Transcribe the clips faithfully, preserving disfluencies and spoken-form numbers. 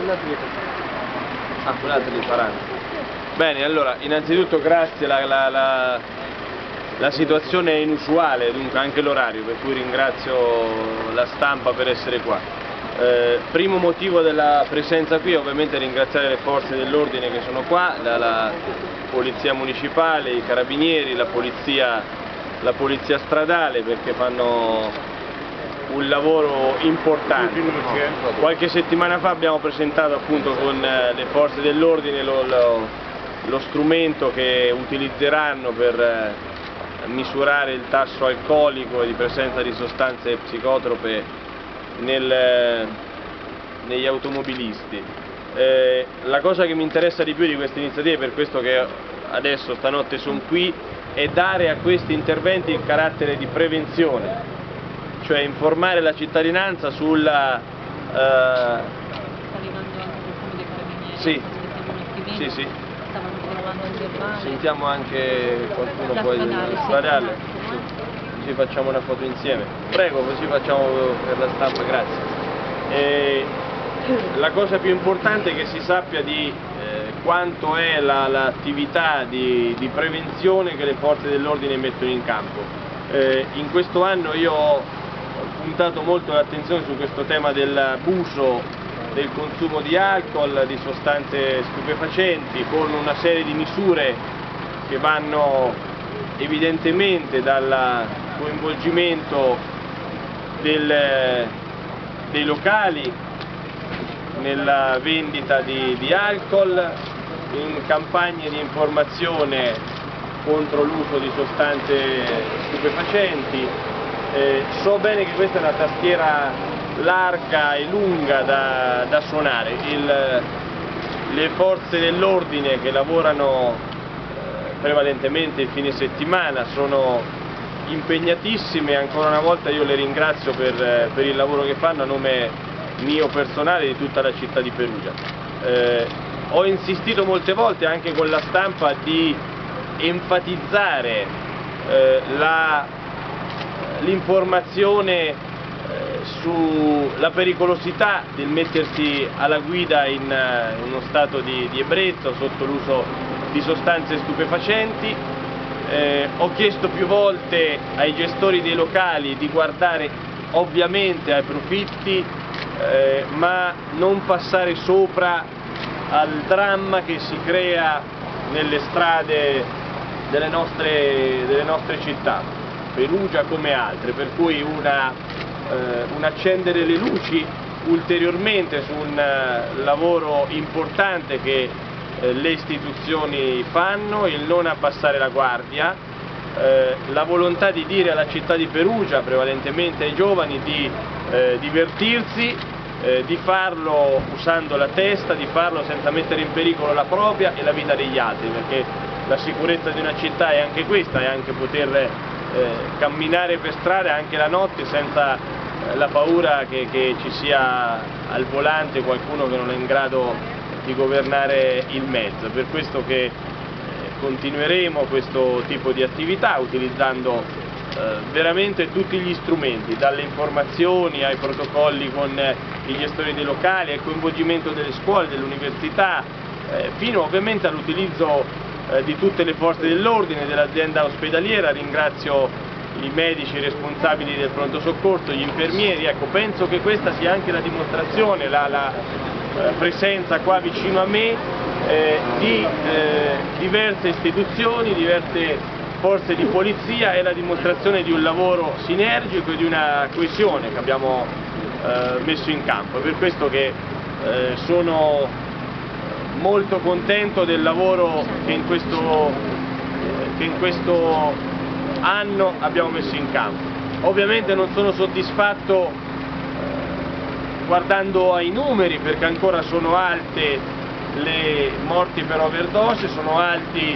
altri Ah, quegli altri li faranno. Bene, allora, innanzitutto grazie, la, la, la, la situazione è inusuale, dunque anche l'orario, per cui ringrazio la stampa per essere qua. Eh, primo motivo della presenza qui, ovviamente ringraziare le forze dell'ordine che sono qua, la, la polizia municipale, i carabinieri, la polizia, la polizia stradale, perché fanno un lavoro importante. Qualche settimana fa abbiamo presentato appunto con le forze dell'ordine lo, lo, lo strumento che utilizzeranno per misurare il tasso alcolico e di presenza di sostanze psicotrope nel, negli automobilisti. Eh, la cosa che mi interessa di più di queste iniziative, per questo che adesso stanotte sono qui, è dare a questi interventi il carattere di prevenzione, cioè informare la cittadinanza sulla... Uh... Sta arrivando anche qualcuno dei carabinieri, sì, sì, sì. Stavano filmando il verbale. Sentiamo anche qualcuno la poi stradale, del sì, stradale, sì. Così facciamo una foto insieme. Prego, così facciamo per la stampa, grazie. E la cosa più importante è che si sappia di eh, quanto è l'attività la, di, di prevenzione che le forze dell'ordine mettono in campo. Eh, in questo anno io ho puntato molto l'attenzione su questo tema dell'abuso, del consumo di alcol, di sostanze stupefacenti, con una serie di misure che vanno evidentemente dal coinvolgimento del, dei locali nella vendita di, di alcol, in campagne di informazione contro l'uso di sostanze stupefacenti. Eh, so bene che questa è una tastiera larga e lunga da, da suonare. Il, le forze dell'ordine che lavorano eh, prevalentemente il fine settimana sono impegnatissime, ancora una volta io le ringrazio per, per il lavoro che fanno a nome mio personale e di tutta la città di Perugia. Eh, ho insistito molte volte anche con la stampa di enfatizzare eh, la l'informazione eh, sulla pericolosità del mettersi alla guida in, uh, in uno stato di, di ebbrezza o sotto l'uso di sostanze stupefacenti. Eh, ho chiesto più volte ai gestori dei locali di guardare ovviamente ai profitti, eh, ma non passare sopra al dramma che si crea nelle strade delle nostre, delle nostre città, Perugia come altre, per cui una, eh, un accendere le luci ulteriormente su un uh, lavoro importante che eh, le istituzioni fanno, il non abbassare la guardia, eh, la volontà di dire alla città di Perugia, prevalentemente ai giovani, di eh, divertirsi, eh, di farlo usando la testa, di farlo senza mettere in pericolo la propria e la vita degli altri, perché la sicurezza di una città è anche questa, è anche poter Eh, camminare per strada anche la notte senza eh, la paura che, che ci sia al volante qualcuno che non è in grado di governare il mezzo. Per questo che eh, continueremo questo tipo di attività utilizzando eh, veramente tutti gli strumenti, dalle informazioni ai protocolli con eh, i gestori dei locali, al coinvolgimento delle scuole, dell'università, eh, fino ovviamente all'utilizzo di tutte le forze dell'ordine, dell'azienda ospedaliera. Ringrazio i medici responsabili del pronto soccorso, gli infermieri. Ecco, penso che questa sia anche la dimostrazione, la, la eh, presenza qua vicino a me eh, di eh, diverse istituzioni, diverse forze di polizia, è la dimostrazione di un lavoro sinergico e di una coesione che abbiamo eh, messo in campo. È per questo che eh, sono molto contento del lavoro che in questo, che in questo anno abbiamo messo in campo. Ovviamente non sono soddisfatto eh, guardando ai numeri, perché ancora sono alte le morti per overdose, sono alti eh,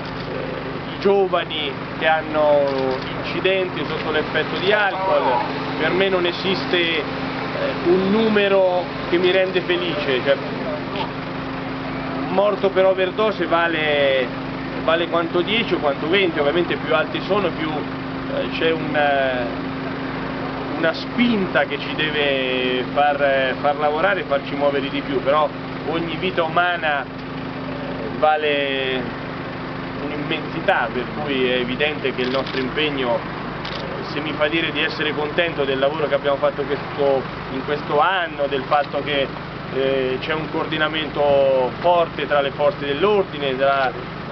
i giovani che hanno incidenti sotto l'effetto di alcol. Per me non esiste eh, un numero che mi rende felice, cioè, morto per overdose vale, vale quanto dieci o quanto venti, ovviamente più alti sono più eh, c'è un, una spinta che ci deve far, far lavorare e farci muovere di più, però ogni vita umana vale un'immensità, per cui è evidente che il nostro impegno, se mi fa dire di essere contento del lavoro che abbiamo fatto questo, in questo anno, del fatto che eh, c'è un coordinamento forte tra le forze dell'ordine, tra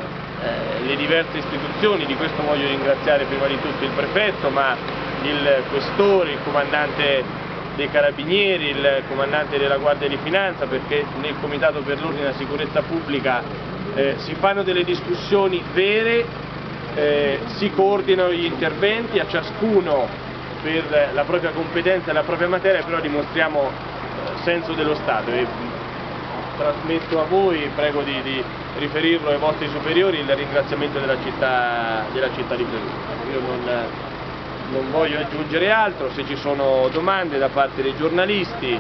eh, le diverse istituzioni, di questo voglio ringraziare prima di tutto il prefetto, ma il questore, il comandante dei Carabinieri, il comandante della Guardia di Finanza, perché nel Comitato per l'Ordine e la Sicurezza Pubblica eh, si fanno delle discussioni vere, eh, si coordinano gli interventi, a ciascuno per la propria competenza e la propria materia, però dimostriamo eh, senso dello Stato. E trasmetto a voi, prego di, di riferirlo ai vostri superiori, il ringraziamento della città, della città di Perugia. Io non, non voglio aggiungere altro, se ci sono domande da parte dei giornalisti,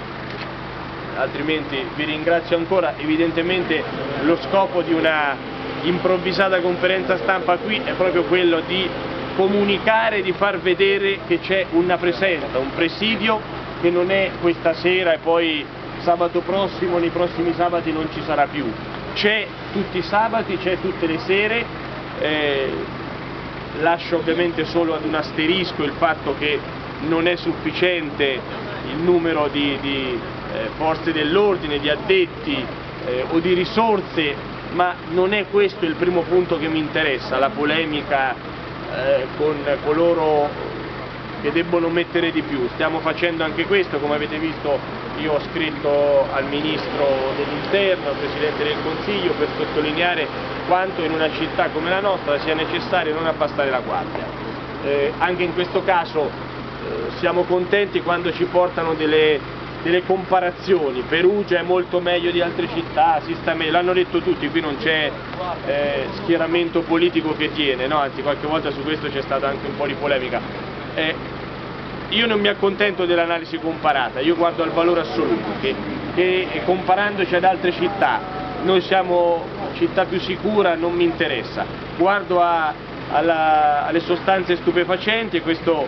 altrimenti vi ringrazio ancora. Evidentemente lo scopo di una improvvisata conferenza stampa qui è proprio quello di comunicare, di far vedere che c'è una presenza, un presidio che non è questa sera e poi sabato prossimo, nei prossimi sabati non ci sarà più. C'è tutti i sabati, c'è tutte le sere, eh, lascio ovviamente solo ad un asterisco il fatto che non è sufficiente il numero di, di eh, forze dell'ordine, di addetti eh, o di risorse, ma non è questo il primo punto che mi interessa, la polemica eh, con coloro che debbono mettere di più. Stiamo facendo anche questo, come avete visto io ho scritto al Ministro dell'Interno, al Presidente del Consiglio, per sottolineare quanto in una città come la nostra sia necessario non abbassare la guardia. Eh, anche in questo caso eh, siamo contenti quando ci portano delle, delle comparazioni. Perugia è molto meglio di altre città, si sta meglio, l'hanno detto tutti, qui non c'è eh, schieramento politico che tiene, no? Anzi qualche volta su questo c'è stata anche un po' di polemica. Eh, io non mi accontento dell'analisi comparata, io guardo al valore assoluto, che, che comparandoci ad altre città, noi siamo città più sicura, non mi interessa, guardo a, alla, alle sostanze stupefacenti e questo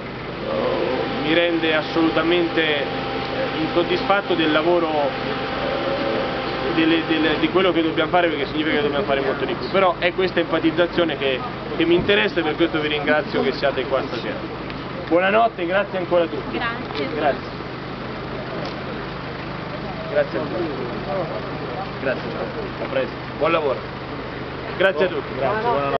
uh, mi rende assolutamente uh, insoddisfatto del lavoro, uh, delle, delle, di quello che dobbiamo fare, perché significa che dobbiamo fare molto di più, però è questa empatizzazione che, che mi interessa e per questo vi ringrazio che siate qua stasera. Buonanotte, grazie ancora a tutti. Grazie. Grazie. Grazie a tutti. Grazie. A presto. Buon lavoro. Grazie a tutti. Grazie. Buonanotte.